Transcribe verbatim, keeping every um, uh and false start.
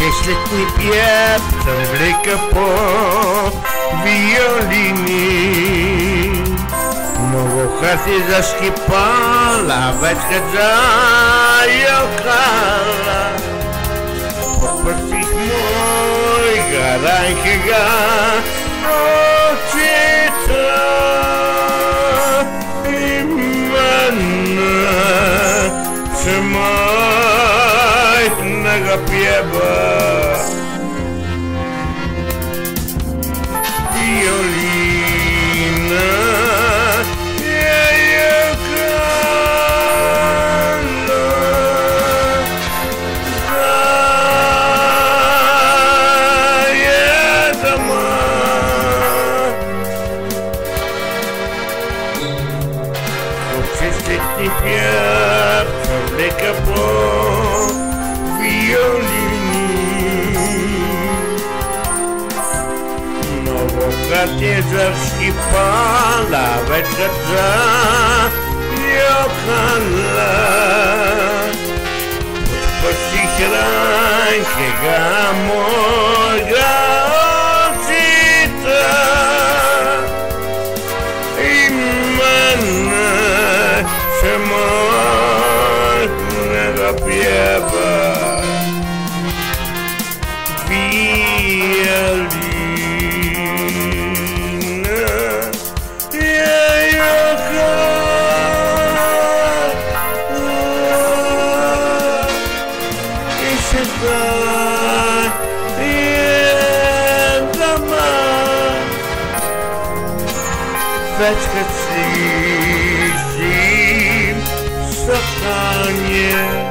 Šestletní pěvcem vlika po violini. Mnohokrát je zaškypala, večkrát zajokala. Po prsích mojich ranchega očita imena se majhnega pjeva. Violina je jokala, zajedama. Šestletní pěvce vlika po violini. Mnohokrát je zaškypala, večkrát zajokala. Od prsích ranchega mojega očita imena se majhnega pjeva. Violina je jokala i se zajedama. Večkrát slyším sakanje